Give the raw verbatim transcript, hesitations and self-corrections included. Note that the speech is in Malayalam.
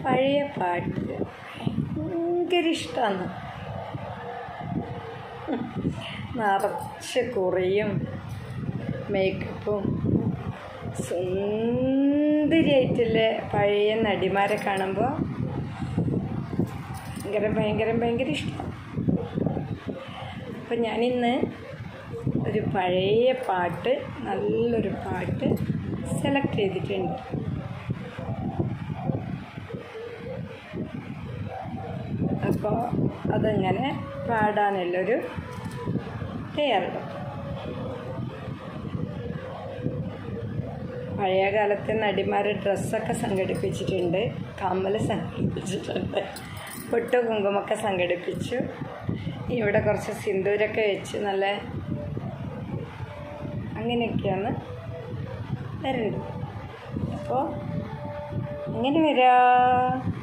പഴയ പാട്ട് ഭയങ്കര ഇഷ്ടമാണ്. നിറച്ച് കുറിയും മേക്കപ്പും സുന്ദരിയായിട്ടുള്ള പഴയ നടിമാരെ കാണുമ്പോൾ ഭയങ്കര ഭയങ്കര ഭയങ്കര ഇഷ്ടം. അപ്പം ഞാനിന്ന് ഒരു പഴയ പാട്ട്, നല്ലൊരു പാട്ട് സെലക്ട് ചെയ്തിട്ടുണ്ട്. അപ്പോൾ അതങ്ങനെ പാടാനുള്ളൊരു തയ്യാറെടുപ്പ്. പഴയ കാലത്തെ നടിമാർ ഡ്രസ്സൊക്കെ സംഘടിപ്പിച്ചിട്ടുണ്ട്, കമ്മൽ സംഘടിപ്പിച്ചിട്ടുണ്ട്, പൊട്ട് കുങ്കുമൊക്കെ സംഘടിപ്പിച്ചു. ഇവിടെ കുറച്ച് സിന്ദൂരൊക്കെ വെച്ച് നല്ല അങ്ങനെയൊക്കെയാണ് വരുന്നത്. അപ്പോൾ എങ്ങനെ വരാ